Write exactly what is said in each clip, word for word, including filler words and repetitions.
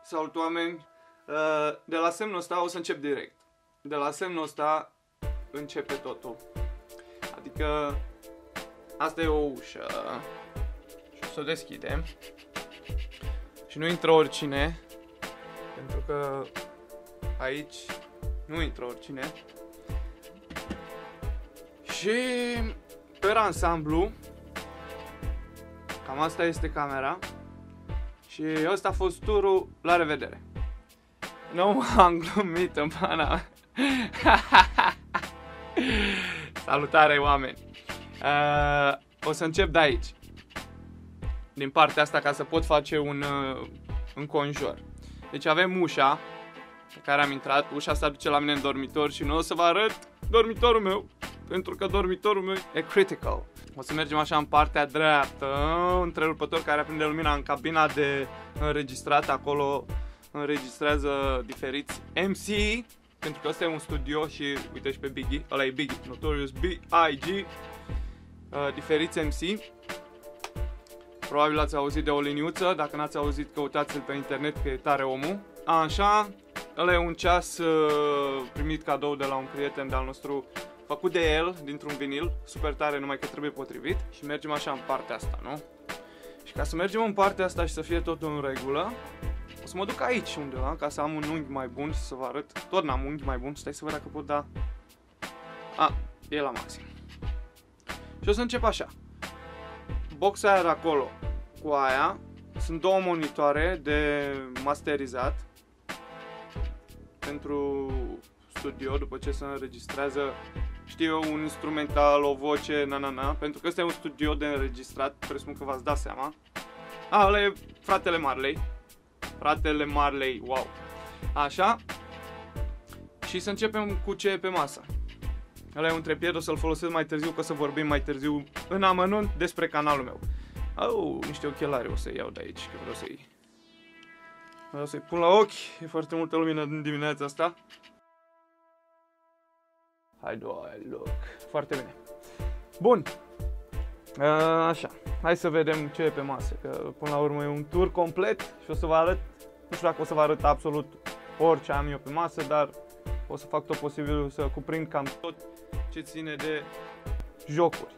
Salut oameni! De la semnul ăsta o să încep direct. De la semnul ăsta începe totul. Adică asta e o ușă și o să o deschidem. Și nu intră oricine, pentru că aici nu intră oricine. Și pe ansamblu cam asta este camera. Și ăsta a fost turul, la revedere. Nu am glumit în pana mea. Salutare oameni. uh, O să încep de aici, din partea asta, ca să pot face un uh, înconjur. Deci avem ușa pe care am intrat. Ușa asta duce la mine în dormitor și nu o să vă arăt dormitorul meu, pentru că dormitorul meu e critical. O să mergem așa în partea dreaptă, un întrerupător care aprinde lumina în cabina de înregistrat. Acolo înregistrează diferiți M C, pentru că ăsta e un studio și uite și pe Biggie, ăla e Biggie, Notorious B I G uh, Diferiți M C. Probabil ați auzit de o liniuță, dacă n-ați auzit căutați-l pe internet că e tare omul. Așa, ăla e un ceas uh, primit cadou de la un prieten de-al nostru, făcut de el, dintr-un vinil, super tare, numai că trebuie potrivit. Și mergem așa în partea asta, nu? Și ca să mergem în partea asta și să fie totul în regulă, o să mă duc aici undeva, ca să am un unghi mai bun și să vă arăt. Tot n-am unghi mai bun, stai să văd dacă pot da... A, e la maxim. Și o să încep așa. Boxa aia de acolo cu aia, sunt două monitoare de masterizat pentru studio, după ce se înregistrează, știu eu, un instrumental, o voce, na-na-na, pentru că ăsta e un studio de înregistrat, presupun că v-ați dat seama. A, ăla e fratele Marley. Fratele Marley, wow. Așa. Și să începem cu ce e pe masă. Ăla e un trepied, o să-l folosesc mai târziu, că o să vorbim mai târziu în amănunt despre canalul meu. Au, niște ochelari o să iau de aici, că vreau să-i... Vreau să-i pun la ochi, e foarte multă lumină în dimineața asta. Hai, doi, loc. Foarte bine. Bun. Așa. Hai să vedem ce e pe masă, că până la urmă e un tur complet și o să vă arăt, nu știu dacă o să vă arăt absolut orice am eu pe masă, dar o să fac tot posibilul să cuprind cam tot ce ține de jocuri.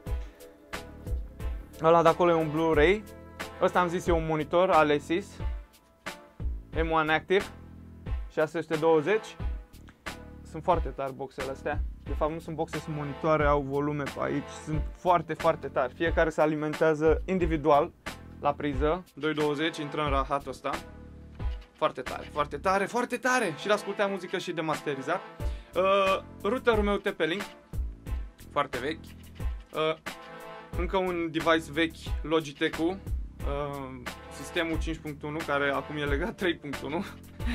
Ăla de acolo e un Blu-ray. Ăsta am zis e un monitor Alesis M unu Active șase sute douăzeci. Sunt foarte tari boxele astea. De fapt nu sunt boxe, sunt monitoare, au volume pe aici. Sunt foarte, foarte tari. Fiecare se alimentează individual la priză. doi douăzeci, intră în rahatul ăsta. Foarte tare, foarte tare, foarte tare. Și l-ascultea muzică și de masterizat. Uh, routerul meu T P-Link, foarte vechi. Uh, încă un device vechi, Logitech-ul. Uh, sistemul cinci punct unu, care acum e legat trei punct unu.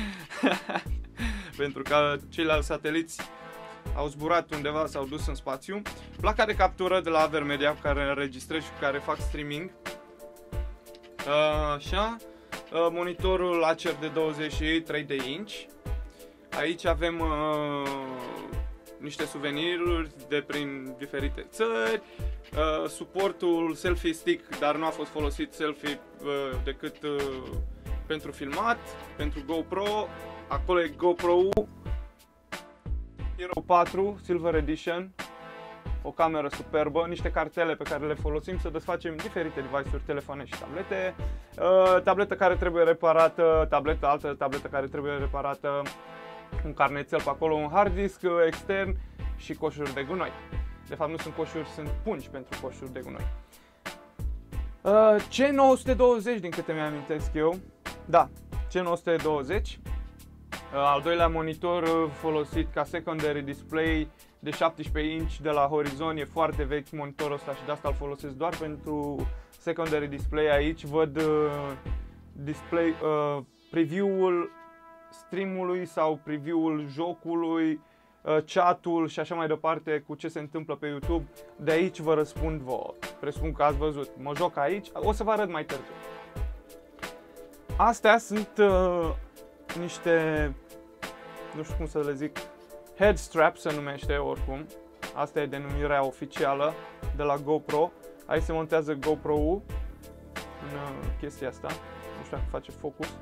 Pentru că ceilalți sateliți au zburat undeva, s-au dus în spațiu. Placa de captură de la Avermedia, cu care înregistrez și cu care fac streaming. Uh, așa. Uh, monitorul Acer de douăzeci și trei de inch. Aici avem uh, niște suveniruri de prin diferite țări. Uh, suportul selfie stick, dar nu a fost folosit selfie uh, decât uh, pentru filmat, pentru GoPro. Acolo e GoPro-ul Hero patru Silver Edition, o cameră superbă, niște cartele pe care le folosim să desfacem diferite device-uri, telefoane și tablete, uh, tabletă care trebuie reparată, tabletă altă tabletă care trebuie reparată, un carnețel pe acolo, un hard disk extern și coșuri de gunoi. De fapt nu sunt coșuri, sunt pungi pentru coșuri de gunoi. Uh, C nouă sute douăzeci, din câte mi-amintesc eu, da, C nouă sute douăzeci. Al doilea monitor folosit ca secondary display de șaptesprezece inch de la Horizon, e foarte vechi monitorul ăsta și de asta îl folosesc doar pentru secondary display. Aici văd uh, display, uh, preview-ul streamului sau preview-ul jocului, uh, chat-ul și așa mai departe cu ce se întâmplă pe YouTube. De aici vă răspund vouă. Presupun că ați văzut. Mă joc aici, o să vă arăt mai târziu. Astea sunt uh, niște, nu știu cum să le zic, head strap se numește oricum. Asta e denumirea oficială de la GoPro. Aici se montează GoPro-ul în chestia asta. Nu știu dacă face focus.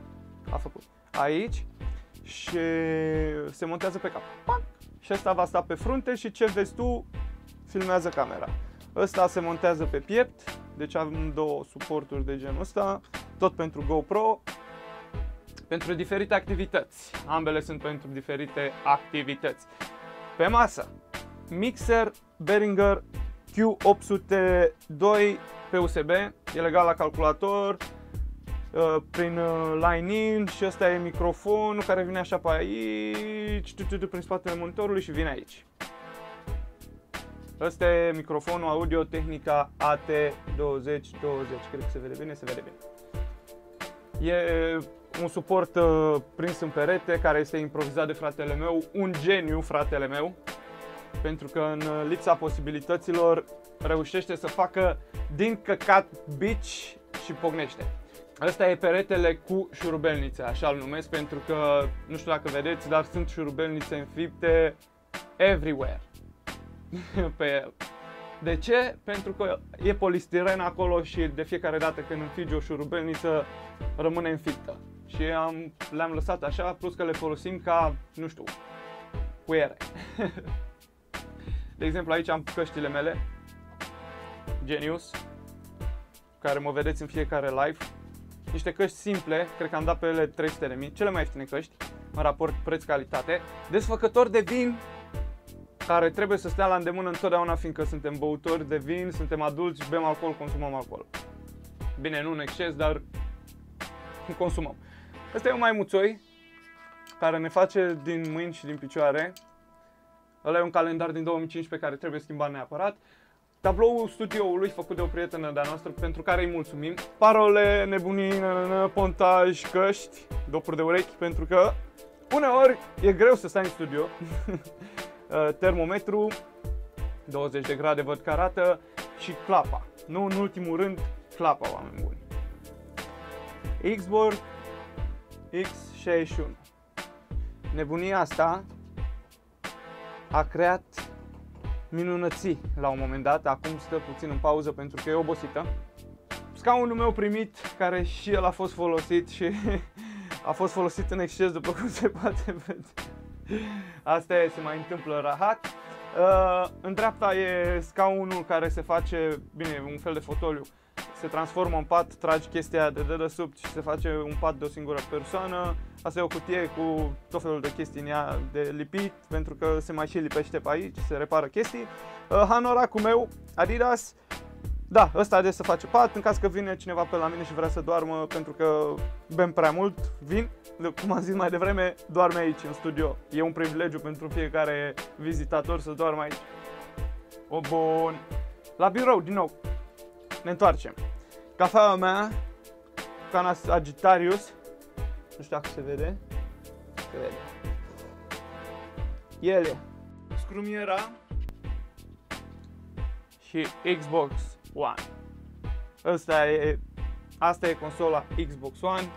a făcut aici și se montează pe cap. Pac! Și ăsta va sta pe frunte și ce vezi tu filmează camera. Ăsta se montează pe piept, deci am două suporturi de genul ăsta, tot pentru GoPro, pentru diferite activități. Ambele sunt pentru diferite activități. Pe masă, mixer Behringer Q opt sute doi pe U S B, e legat la calculator, prin line-in și ăsta e microfonul care vine așa pe aici, prin spatele monitorului și vine aici. Ăsta e microfonul Audio-Technica A T douăzeci douăzeci, cred că se vede bine, se vede bine. E un suport uh, prins în perete care este improvizat de fratele meu, un geniu fratele meu, pentru că în lipsa posibilităților reușește să facă din căcat bici și pocnește. Ăsta e peretele cu șurubelnițe, așa îl numesc, pentru că, nu știu dacă vedeți, dar sunt șurubelnițe înfipte everywhere pe el. De ce? Pentru că e polistiren acolo și de fiecare dată când înfigi o șurubelniță rămâne înfiptă. Și am, le-am lăsat așa, plus că le folosim ca, nu știu, cuiere. De exemplu, aici am căștile mele, Genius, care mă vedeți în fiecare live. Niște căști simple, cred că am dat pe ele trei sute de mii, cele mai ieftine căști, în raport preț-calitate. Desfăcători de vin, care trebuie să stea la îndemână întotdeauna, fiindcă suntem băutori de vin, suntem adulți, bem alcool, consumăm alcool. Bine, nu în exces, dar consumăm. Ăsta e un maimuțoi care ne face din mâini și din picioare. Ăla e un calendar din două mii cincisprezece care trebuie schimbat neapărat. Tabloul studioului făcut de o prietenă de-a noastră, pentru care îi mulțumim. Parole, nebunii, pontaj, căști, dopuri de urechi, pentru că uneori e greu să stai în studio. Termometru, douăzeci de grade văd că arată, și clapa. Nu în ultimul rând, clapa, oameni buni. Xborg X șaizeci și unu. Nebunia asta a creat minunății la un moment dat, acum stă puțin în pauză pentru că e obosită. Scaunul meu primit, care și el a fost folosit și a fost folosit în exces, după cum se poate vedea. Asta e, se mai întâmplă rahat. Uh, în dreapta e scaunul care se face, bine, un fel de fotoliu. Se transformă în pat, tragi chestia de dedesubt și se face un pat de o singură persoană. Asta e o cutie cu tot felul de chestii în ea de lipit, pentru că se mai și lipește pe aici, se repară chestii. Uh, hanoracul meu, Adidas. Da, ăsta de să face pat, în caz că vine cineva pe la mine și vrea să doarmă, pentru că bem prea mult, vin. Cum am zis mai devreme, doarme aici, în studio. E un privilegiu pentru fiecare vizitator să doarmă aici. O, bun. La birou, din nou. Ne întoarcem. Cafeaua mea, Cana Sagittarius. Nu știu dacă se vede. Se vede. Ele. Scrumiera și Xbox One. Asta e, asta e consola Xbox One.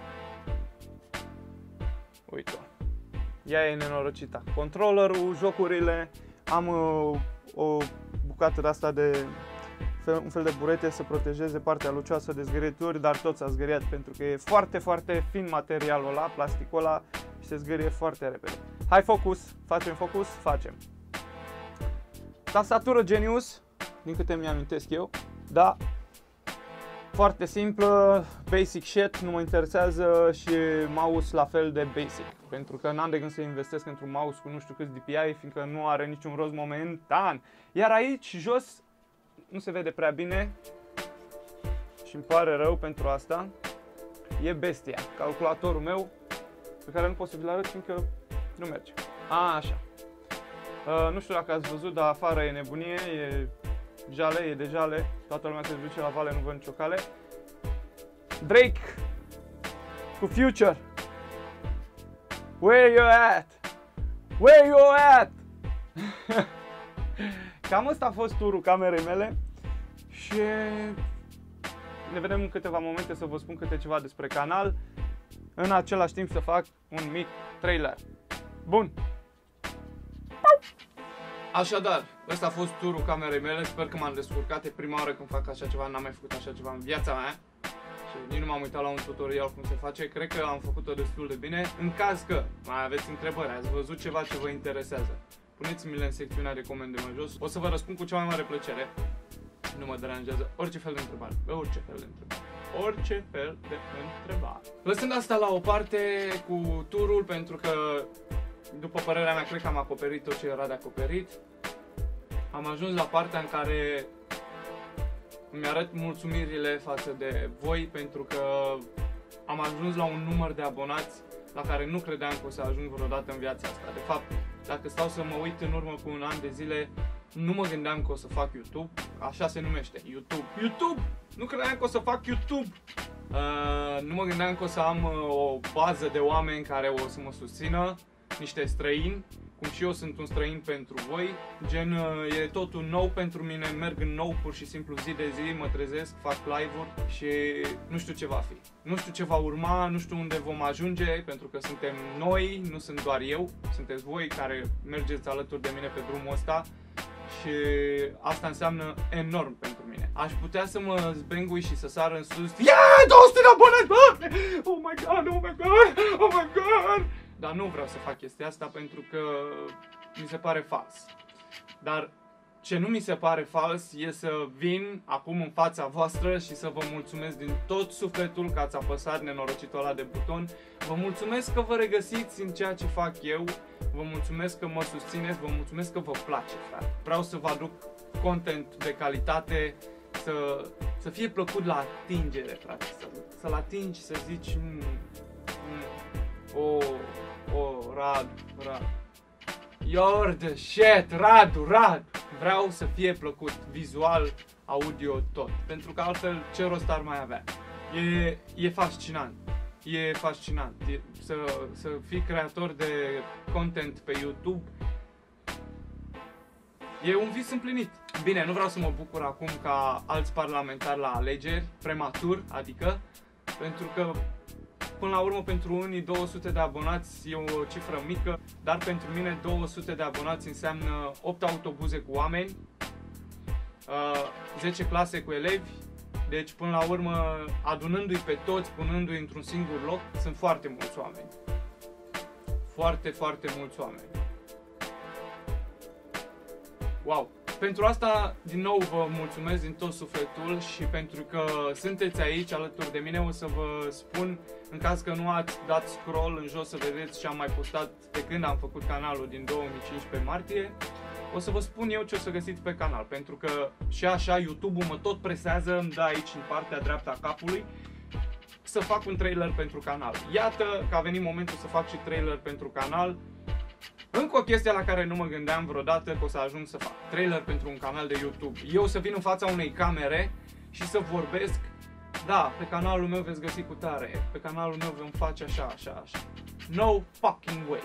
Uite-o. Ea e nenorocită. Controllerul, jocurile. Am uh, o bucată de asta de fel, un fel de burete să protejeze partea lucioasă de zgârieturi, dar tot s-a zgâriat pentru că e foarte, foarte fin materialul ăla, plasticul ăla, și se zgârie foarte repede. Hai focus, facem focus, facem. Tastatură Genius, din câte mi-amintesc eu, da, foarte simplă, basic shit, nu mă interesează, și mouse la fel de basic, pentru că n-am de gând să investesc într-un mouse cu nu știu câți D P I, fiindcă nu are niciun rost momentan. Iar aici, jos, nu se vede prea bine și îmi pare rău pentru asta, e bestia, calculatorul meu, pe care nu pot să vi-l arăt, fiindcă nu merge. A, așa. Uh, nu știu dacă ați văzut, dar afară e nebunie, e jale, e de jale, toată lumea se duce la vale, nu văd nicio cale. Drake cu Future. Where you at? Where you at? Cam ăsta a fost turul camerei mele și ne vedem în câteva momente să vă spun câte ceva despre canal, în același timp să fac un mic trailer. Bun! Așadar, ăsta a fost turul camerei mele, sper că m-am descurcat, e prima oară când fac așa ceva, n-am mai făcut așa ceva în viața mea face. Nici nu m-am uitat la un tutorial cum se face, cred că am făcut-o destul de bine. În caz că mai aveți întrebări, ați văzut ceva ce vă interesează, puneți-mi-le în secțiunea de comentarii mai jos, o să vă răspund cu cea mai mare plăcere. Nu mă deranjează orice fel de întrebare, orice fel de întrebare. Orice fel de întrebare. Lăsând asta la o parte cu turul, pentru că, după părerea mea, cred că am acoperit tot ce era de acoperit. Am ajuns la partea în care îmi arăt mulțumirile față de voi, pentru că am ajuns la un număr de abonați la care nu credeam că o să ajung vreodată în viața asta. De fapt, dacă stau să mă uit în urmă cu un an de zile, nu mă gândeam că o să fac YouTube, așa se numește, YouTube. YouTube! Nu credeam că o să fac YouTube! Uh, nu mă gândeam că o să am uh, o bază de oameni care o să mă susțină, niște străini, cum și eu sunt un străin pentru voi, gen uh, e totul nou pentru mine, merg în nou pur și simplu zi de zi, mă trezesc, fac live-uri și nu știu ce va fi. Nu știu ce va urma, nu știu unde vom ajunge, pentru că suntem noi, nu sunt doar eu, sunteți voi care mergeți alături de mine pe drumul ăsta. Și asta înseamnă enorm pentru mine. Aș putea să mă zbengui și să sar în sus. Yeah, două sute de abonați! Oh my god, oh my god, oh my god! Dar nu vreau să fac chestia asta pentru că mi se pare fals. Dar ce nu mi se pare fals e să vin acum în fața voastră și să vă mulțumesc din tot sufletul că ați apăsat nenorocitul ăla de buton. Vă mulțumesc că vă regăsiți în ceea ce fac eu. Vă mulțumesc că mă susțineți, vă mulțumesc că vă place, frate. Vreau să vă aduc content de calitate, să, să fie plăcut la atingere, frate. Să, să-l atingi, să zici mm, mm, oh, oh, Radu, Radu. You're the shit, Radu, Radu. Vreau să fie plăcut, vizual, audio, tot. Pentru că altfel ce rost ar mai avea? E, e fascinant. E fascinant. E, să, să fii creator de content pe YouTube e un vis împlinit. Bine, nu vreau să mă bucur acum ca alți parlamentari la alegeri, prematur, adică, pentru că până la urmă pentru unii două sute de abonați e o cifră mică, dar pentru mine două sute de abonați înseamnă opt autobuze cu oameni, zece clase cu elevi. Deci, până la urmă, adunându-i pe toți, punându-i într-un singur loc, sunt foarte mulți oameni. Foarte, foarte mulți oameni. Wow! Pentru asta, din nou, vă mulțumesc din tot sufletul și pentru că sunteți aici alături de mine, o să vă spun, în caz că nu ați dat scroll în jos să vedeți ce am mai postat de când am făcut canalul din două mii cincisprezece martie, o să vă spun eu ce o să găsiți pe canal, pentru că și așa YouTube-ul mă tot presează, îmi dă aici în partea dreaptă a capului să fac un trailer pentru canal. Iată că a venit momentul să fac și trailer pentru canal. Încă o chestie la care nu mă gândeam vreodată că o să ajung să fac. Trailer pentru un canal de YouTube. Eu să vin în fața unei camere și să vorbesc. Da, pe canalul meu veți găsi cu tare. Pe canalul meu vom face așa, așa, așa. No fucking way.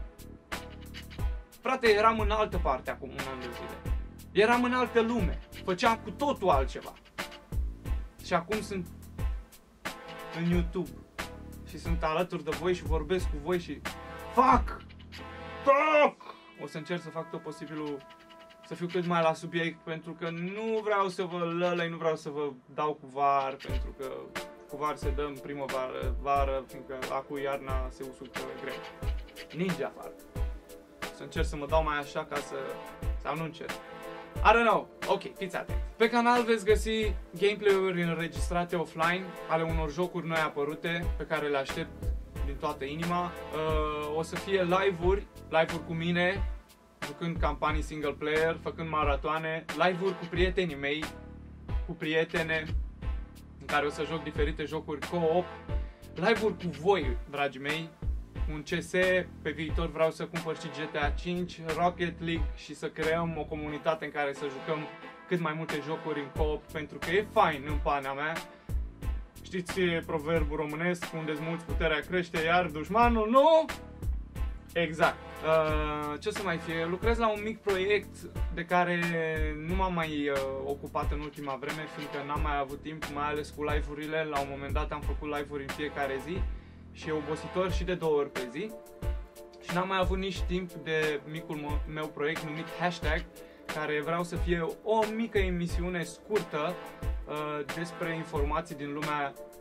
Frate, eram în altă parte acum un an de zile. Eram în altă lume. Făceam cu totul altceva. Și acum sunt în YouTube. Și sunt alături de voi și vorbesc cu voi și fac! Fac! O să încerc să fac tot posibilul să fiu cât mai la subiect, pentru că nu vreau să vă lălăi, nu vreau să vă dau cu var, pentru că cu var se dă în primăvară, vară, fiindcă acum iarna se usucă greu. Ninge afară. Să încerc să mă dau mai așa ca să, sau nu încerc. I don't know. Ok, fiți atenți. Pe canal veți găsi gameplay-uri înregistrate offline ale unor jocuri noi apărute pe care le aștept din toată inima. Uh, o să fie live-uri, live-uri cu mine, jucând campanii single player, făcând maratoane, live-uri cu prietenii mei, cu prietene, în care o să joc diferite jocuri co-op, live-uri cu voi, dragii mei, un C S, pe viitor vreau să cumpăr și G T A cinci, Rocket League și să creăm o comunitate în care să jucăm cât mai multe jocuri în co-op, pentru că e fain în pana mea. Știți proverbul românesc, unde-ți mulți puterea crește, iar dușmanul nu? Exact. Uh, ce o să mai fie? Lucrez la un mic proiect de care nu m-am mai uh, ocupat în ultima vreme, fiindcă n-am mai avut timp, mai ales cu live-urile. La un moment dat am făcut live-uri în fiecare zi și e obositor și de două ori pe zi. Și n-am mai avut nici timp de micul meu proiect numit Hashtag, care vreau să fie o mică emisiune scurtă uh, despre informații din lumea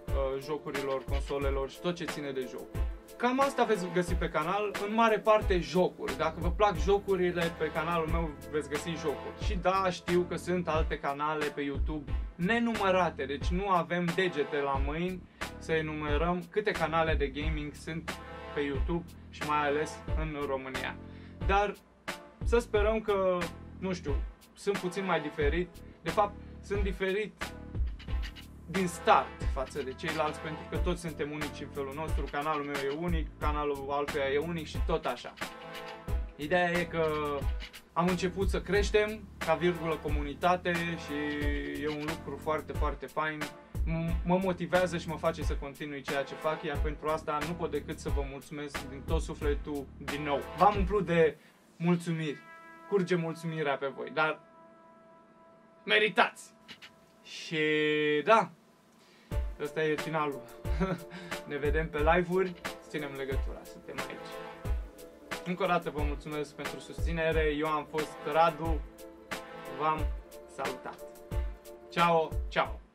uh, jocurilor, consolelor și tot ce ține de jocuri. Cam asta veți găsi pe canal, în mare parte jocuri. Dacă vă plac jocurile, pe canalul meu veți găsi jocuri. Și da, știu că sunt alte canale pe YouTube nenumărate, deci nu avem degete la mâini să enumerăm câte canale de gaming sunt pe YouTube și mai ales în România. Dar să sperăm că, nu știu, sunt puțin mai diferit. De fapt, sunt diferit din start față de ceilalți, pentru că toți suntem unici în felul nostru. Canalul meu e unic, canalul altuia e unic și tot așa. Ideea e că am început să creștem ca virgulă comunitate și e un lucru foarte, foarte fain. Mă motivează și mă face să continui ceea ce fac, iar pentru asta nu pot decât să vă mulțumesc din tot sufletul din nou. V-am umplut de mulțumiri, curge mulțumirea pe voi, dar meritați! Și da, ăsta e finalul. Ne vedem pe live-uri, ținem legătura, suntem aici. Încă o dată vă mulțumesc pentru susținere, eu am fost Radu, v-am salutat. Ciao, ciao!